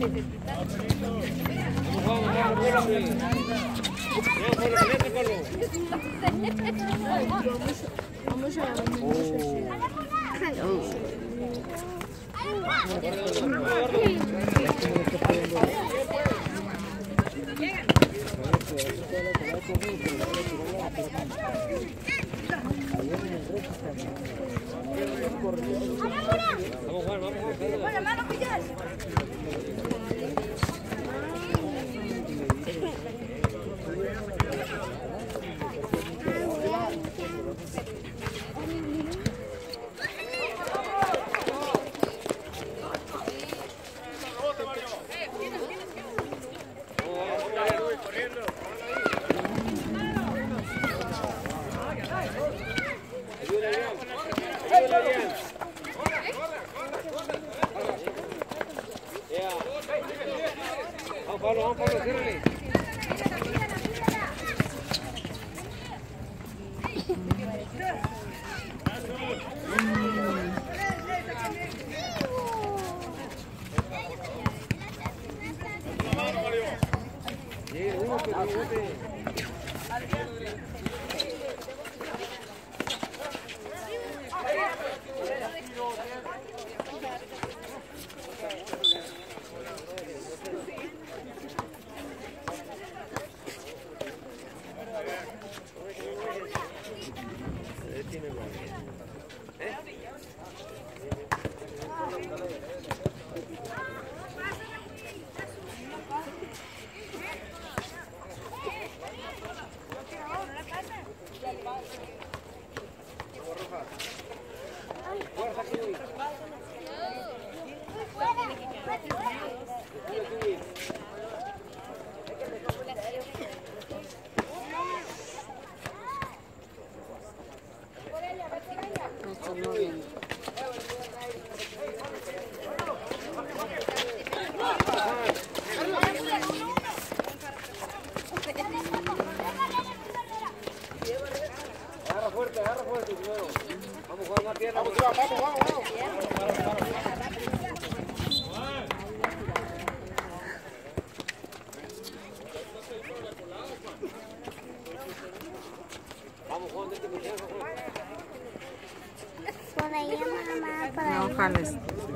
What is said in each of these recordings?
Por allá, mamá, por allá. No, jales.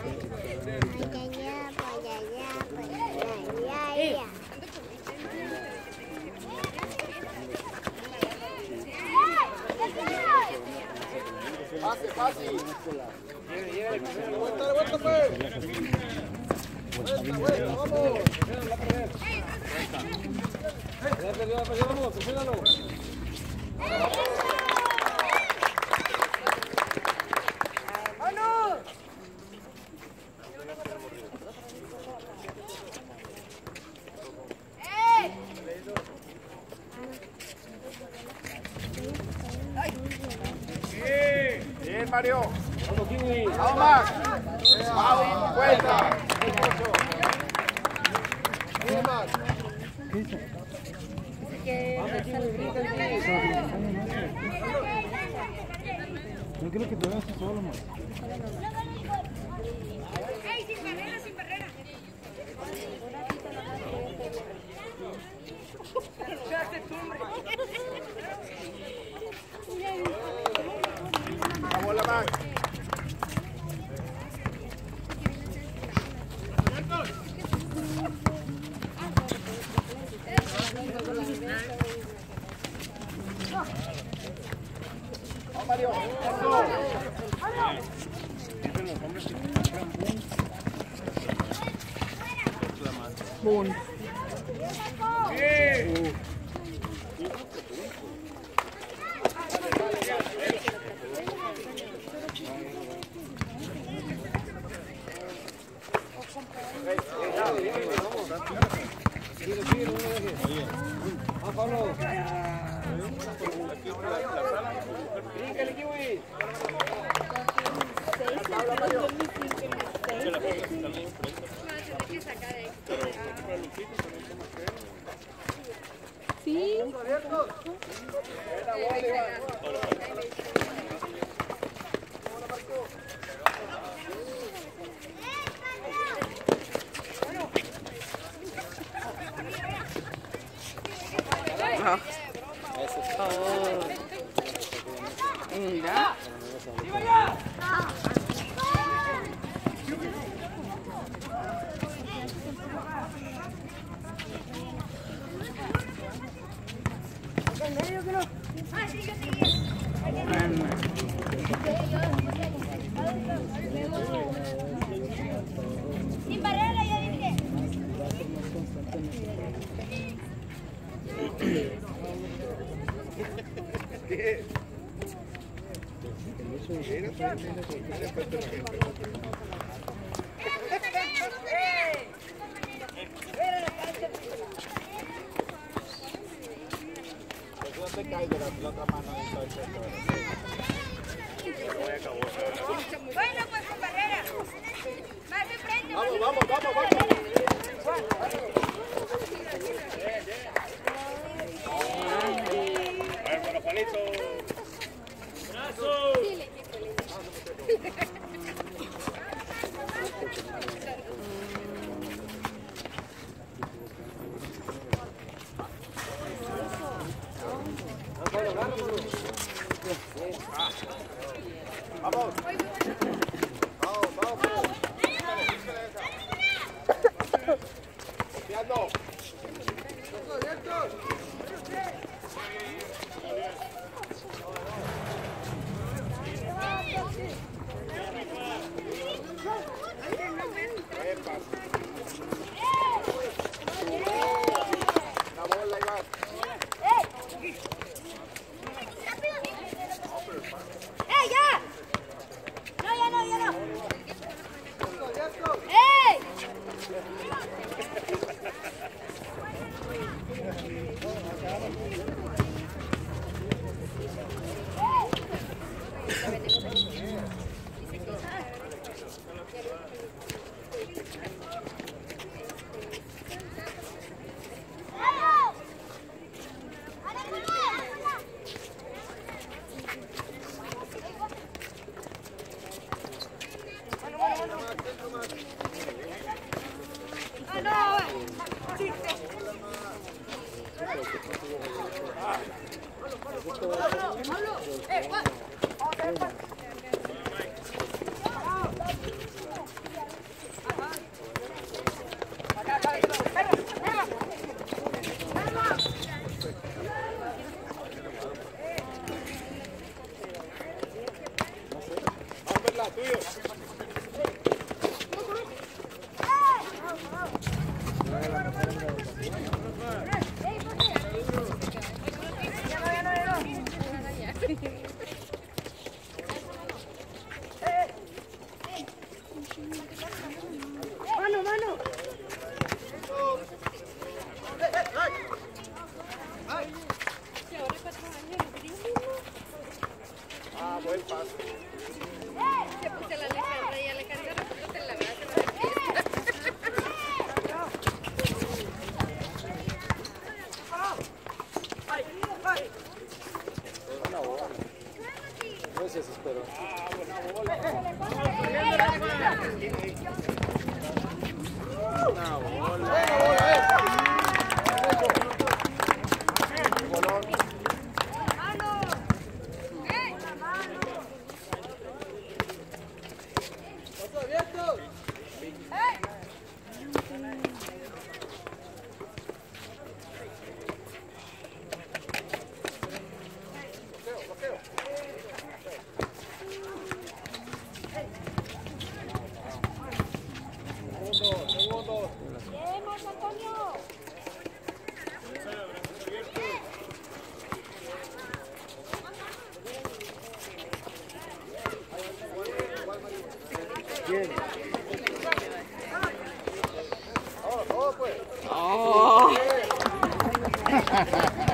Por allá, por allá, por allá. Pase, pase. Vuelta, vuelta, pues. Vuelta, vuelta, vamos. Vamos, presiónalo. Bien, Mario. Vamos, Kiwi. Vamos, Max. Vamos, vuelta. Bien, Max. Yo creo que te vas solo, Max. ¡Ey, sin barrera, sin barrera! Vamos, la Max. Vamos, Mario. Boom. Vamos, Pablo. Bríncale, Kiwi. Sí. Ah. Oh. Mira. Sin barrera, ya dije. No te caigas de la otra mano. Bueno, pues con barrera. Más de frente. Vamos, vamos, vamos, vamos. Bueno, Juanito. ¡Brazo! Vamos. Vamos, vamos. Confiando. La bola, Iván. ¡Ya! No, ya no, ya no. ¡Ey! Tuyo. Mano, mano. Ah, buen paso. Se puse la Alejandra y Alejandra resulta que la verdad se Buena bola. No se desesperó. Ah, buena bola. Buena bola. Bolón. Segundo. ¡Vamos, Antonio! Bien. Vamos, pues. Oh.